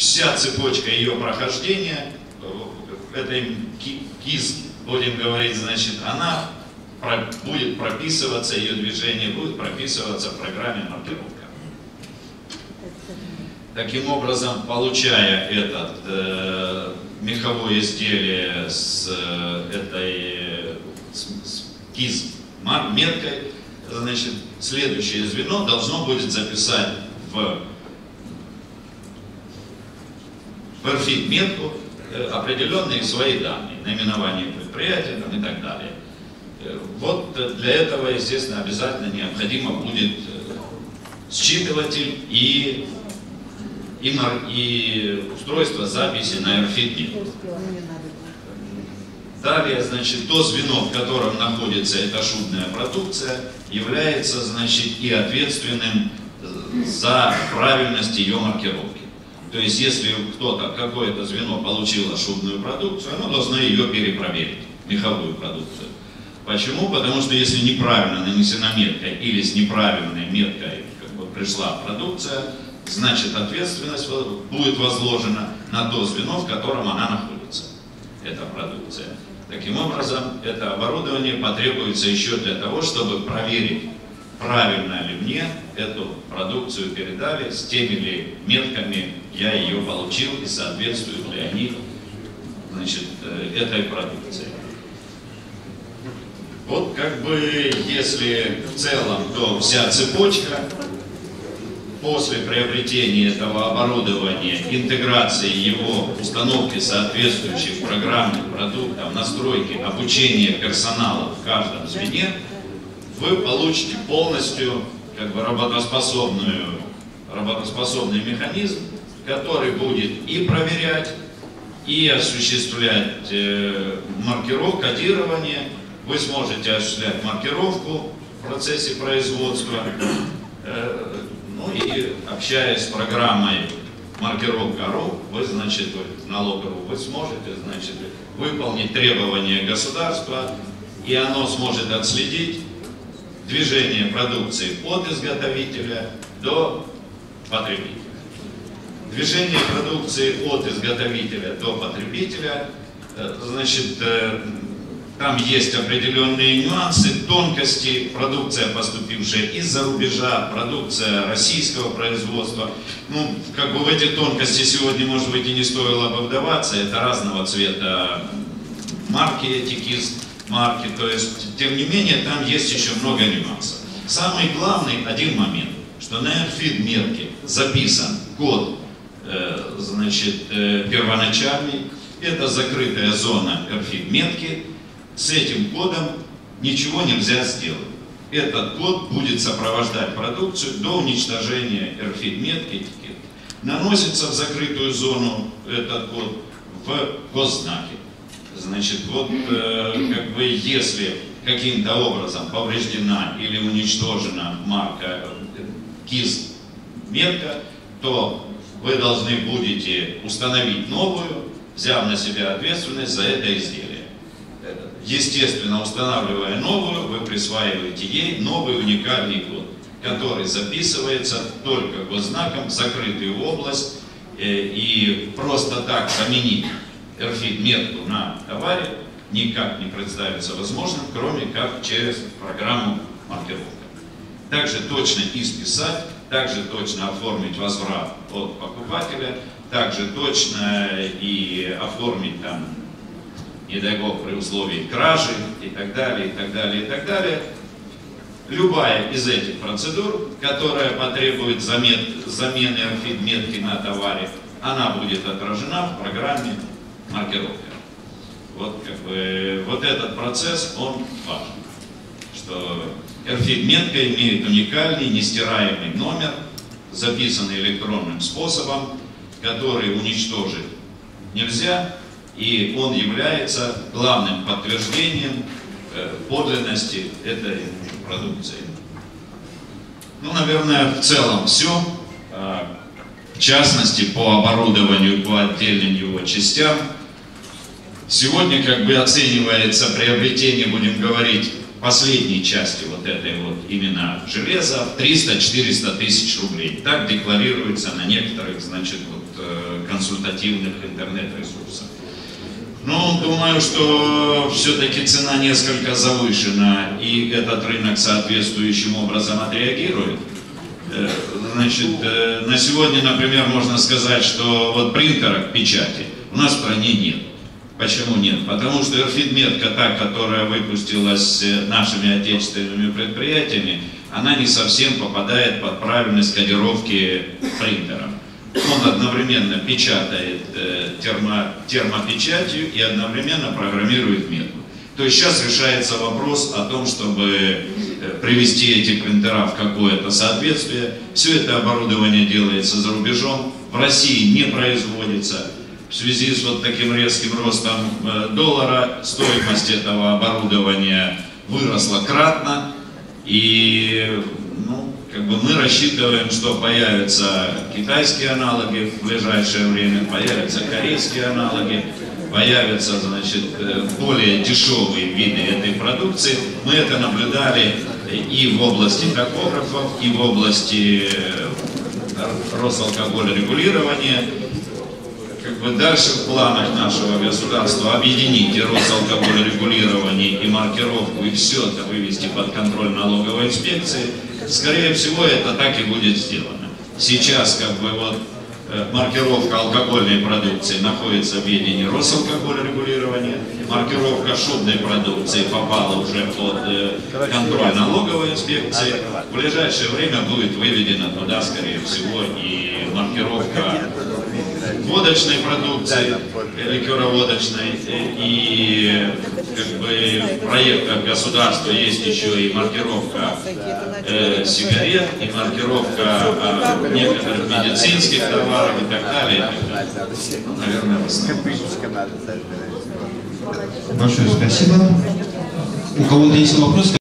вся цепочка ее прохождения, этой КИС, будем говорить, значит, она будет прописываться, ее движение будет прописываться в программе маркировка. Таким образом, получая это меховое изделие с этой КИС меткой, значит, следующее звено должно будет записать в RFID метку определенные свои данные, наименование предприятия там, и так далее. Вот для этого, естественно, обязательно необходимо будет считыватель и устройство записи на RFID метку. Далее, значит, то звено, в котором находится эта шубная продукция, является, значит, и ответственным за правильность ее маркировки. То есть, если кто-то, какое-то звено получило шубную продукцию, оно должно ее перепроверить, меховую продукцию. Почему? Потому что если неправильно нанесена метка или с неправильной меткой пришла продукция, значит, ответственность будет возложена на то звено, в котором она находится, эта продукция. Таким образом, это оборудование потребуется еще для того, чтобы проверить, правильно ли мне эту продукцию передали, с теми ли метками я ее получил и соответствуют ли они, значит, этой продукции. Вот как бы, если в целом, то вся цепочка после приобретения этого оборудования, интеграции его, установки соответствующих программных продуктов, настройки, обучения персонала в каждом звене, вы получите полностью как бы работоспособный механизм, который будет и проверять, и осуществлять маркировку, кодирование. Вы сможете осуществлять маркировку в процессе производства. Ну и общаясь с программой маркировка.ру, вы, значит, налог.ру, вы сможете, значит, выполнить требования государства, и оно сможет отследить движение продукции от изготовителя до потребителя. Движение продукции от изготовителя до потребителя, значит, там есть определенные нюансы, тонкости, продукция, поступившая из-за рубежа, продукция российского производства. Ну, как бы в эти тонкости сегодня, может быть, и не стоило бы вдаваться, это разного цвета марки, эти марки, то есть, тем не менее, там есть еще много нюансов. Самый главный один момент, что на RFID метке записан код, значит, первоначальный, это закрытая зона RFID метки. С этим кодом ничего нельзя сделать. Этот код будет сопровождать продукцию до уничтожения RFID метки, этикетки. Наносится в закрытую зону этот код в госзнаке. Значит, вот как бы если каким-то образом повреждена или уничтожена марка КИС метка, то вы должны будете установить новую, взяв на себя ответственность за это изделие. Естественно, устанавливая новую, вы присваиваете ей новый уникальный код, который записывается только госзнаком в закрытую область, и просто так заменить RFID метку на товаре никак не представится возможным, кроме как через программу маркировка. Также точно исписать, также точно оформить возврат от покупателя, также точно и оформить там, не дай бог, при условии кражи и так далее, и так далее, и так далее. Любая из этих процедур, которая потребует замены RFID метки на товаре, она будет отражена в программе маркировка. Вот, как бы, вот этот процесс, он важен, что RFID метка имеет уникальный, нестираемый номер, записанный электронным способом, который уничтожить нельзя, и он является главным подтверждением подлинности этой продукции. Ну, наверное, в целом все. В частности, по оборудованию, по отдельным его частям. Сегодня как бы оценивается приобретение, будем говорить, последней части вот этой вот именно железа в 300-400 тысяч рублей. Так декларируется на некоторых, значит, вот, консультативных интернет-ресурсах. Ну, думаю, что все-таки цена несколько завышена, и этот рынок соответствующим образом отреагирует. Значит, на сегодня, например, можно сказать, что вот принтеров печати у нас в стране нет. Почему нет? Потому что RFID-метка, та, которая выпустилась нашими отечественными предприятиями, она не совсем попадает под правильность кодировки принтера. Он одновременно печатает термопечатью и одновременно программирует метку. То есть сейчас решается вопрос о том, чтобы привести эти принтера в какое-то соответствие. Все это оборудование делается за рубежом, в России не производится. В связи с вот таким резким ростом доллара стоимость этого оборудования выросла кратно. И мы рассчитываем, что появятся китайские аналоги в ближайшее время, появятся корейские аналоги, появятся, значит, более дешевые виды этой продукции. Мы это наблюдали и в области тахографов, и в области Росалкогольрегулирования. Дальше в планах нашего государства объединить и Росалкогольрегулирование, и маркировку, и все это вывести под контроль налоговой инспекции. Скорее всего, это так и будет сделано. Сейчас маркировка алкогольной продукции находится в ведении Росалкогольрегулирования, маркировка шубной продукции попала уже под контроль налоговой инспекции. В ближайшее время будет выведена туда, скорее всего, и маркировка водочной продукции, ликероводочной, и в проектах государства есть еще и маркировка сигарет, и маркировка некоторых медицинских товаров и так далее. Наверное, в основном. Большое спасибо. У кого-то есть вопросы?